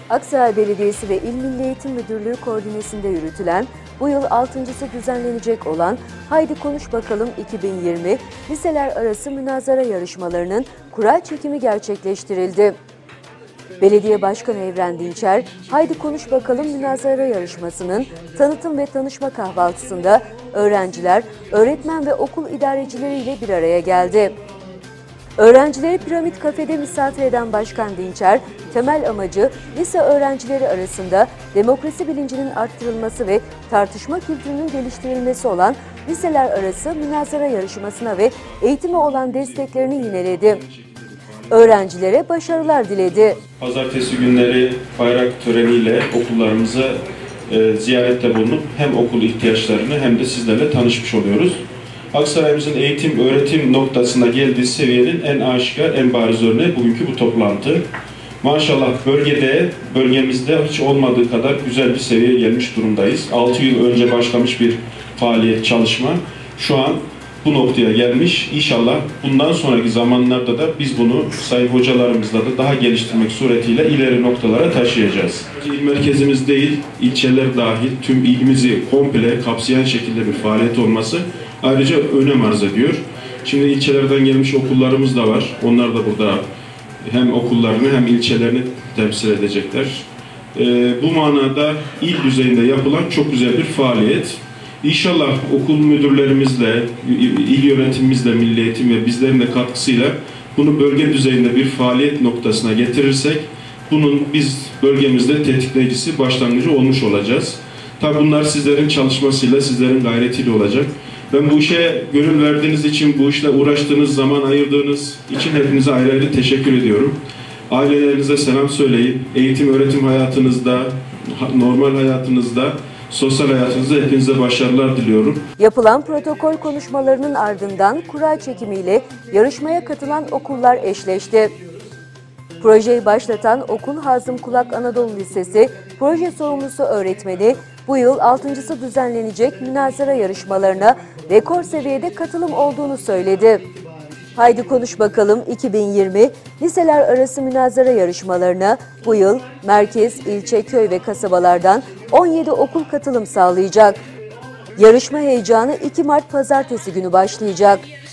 Aksaray Belediyesi ve İl Milli Eğitim Müdürlüğü koordinesinde yürütülen, bu yıl 6.'sı düzenlenecek olan Haydi Konuş Bakalım 2020 liseler arası münazara yarışmalarının kura çekimi gerçekleştirildi. Belediye Başkanı Evren Dinçer, Haydi Konuş Bakalım münazara yarışmasının tanıtım ve tanışma kahvaltısında öğrenciler, öğretmen ve okul idarecileriyle bir araya geldi. Öğrencileri Piramit Kafede misafir eden Başkan Dinçer, temel amacı lise öğrencileri arasında demokrasi bilincinin arttırılması ve tartışma kültürünün geliştirilmesi olan liseler arası münazara yarışmasına ve eğitime olan desteklerini yineledi. Öğrencilere başarılar diledi. Pazartesi günleri bayrak töreniyle okullarımıza ziyarette bulunup hem okul ihtiyaçlarını hem de sizlerle tanışmış oluyoruz. Aksaray'ımızın eğitim, öğretim noktasına geldiği seviyenin en aşikar, en bariz örneği bugünkü bu toplantı. Maşallah bölgemizde hiç olmadığı kadar güzel bir seviyeye gelmiş durumdayız. 6 yıl önce başlamış bir faaliyet, çalışma şu an bu noktaya gelmiş. İnşallah bundan sonraki zamanlarda da biz bunu sayın hocalarımızla da daha geliştirmek suretiyle ileri noktalara taşıyacağız. İl merkezimiz değil, ilçeler dahil tüm ilimizi komple kapsayan şekilde bir faaliyet olması ayrıca önem arz ediyor. Şimdi ilçelerden gelmiş okullarımız da var. Onlar da burada hem okullarını hem ilçelerini temsil edecekler. Bu manada il düzeyinde yapılan çok güzel bir faaliyet. İnşallah okul müdürlerimizle, il yönetimimizle, milli eğitim ve bizlerin de katkısıyla bunu bölge düzeyinde bir faaliyet noktasına getirirsek bunun biz bölgemizde tetikleyicisi, başlangıcı olmuş olacağız. Tabi bunlar sizlerin çalışmasıyla, sizlerin gayretiyle olacak. Ben bu işe gönül verdiğiniz için, bu işle uğraştığınız, zaman ayırdığınız için hepinize ayrı ayrı teşekkür ediyorum. Ailelerinize selam söyleyin. Eğitim, öğretim hayatınızda, normal hayatınızda, sosyal hayatınızda hepinize başarılar diliyorum. Yapılan protokol konuşmalarının ardından kura çekimiyle yarışmaya katılan okullar eşleşti. Projeyi başlatan okul Hazım Kulak Anadolu Lisesi, proje sorumlusu öğretmeni, bu yıl 6.'sı düzenlenecek münazara yarışmalarına rekor seviyede katılım olduğunu söyledi. Haydi Konuş Bakalım 2020 liseler arası münazara yarışmalarına bu yıl merkez, ilçe, köy ve kasabalardan 17 okul katılım sağlayacak. Yarışma heyecanı 2 Mart Pazartesi günü başlayacak.